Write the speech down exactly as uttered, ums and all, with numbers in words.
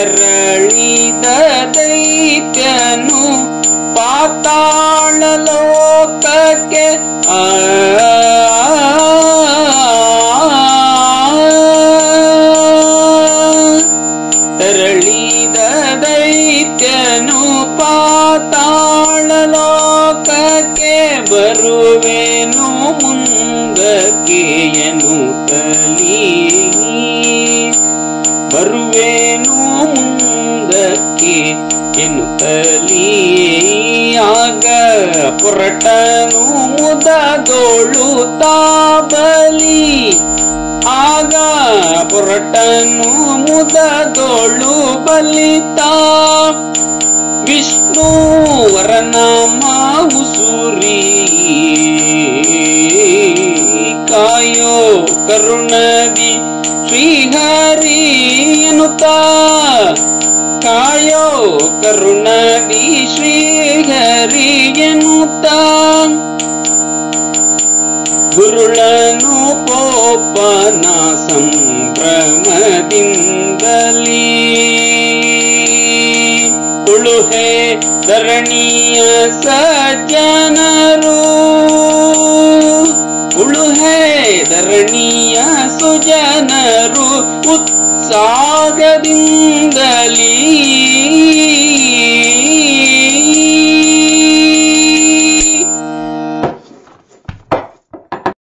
ತೆರಳಿದ ದೈತ್ಯನು ಪಾತಾಳ ಲೋಕಕ್ಕೆ ಆ ತೆರಳಿದ ದೈತ್ಯನು ಪಾತಾಳ ಲೋಕಕ್ಕೆ ಬರುವೆನು ಮುಂದಕ್ಕೆ ಎನ್ನುತ್ತಲೀ ಬರುವೆನು ಮುಂದಕ್ಕೆ ಎನ್ನುತ್ತಲೀ ಆಗ ಪೊರಟನು ಮುದದೋಳು ತಾಬಲಿ ಆಗ ಪೊರಟನು ಮುದದೋಳು ಬಲಿತಾ ವಿಷ್ಣು ವರನಾಮ ಉಸುರಿ ಕಾಯೋ ಕರುಣದಿ ಶ್ರೀಹರಿ ಎನ್ನುತ್ತಾ ಕಾಯೋ ಕರುಣದಿ ಶ್ರೀಹರಿ ಎನ್ನುತ್ತಾ ಗುರುಳನು ಕೋಪನ ಸಂಭ್ರಮದಿಂದಲೀ ಉಳುಹೆ ಧರಣಿಯ ಸಜ್ಜನರು ಉಳುಹೆ ಧರಣಿಯ ಸುಜನರು ಉತ್ಸಾಹದಿಂದ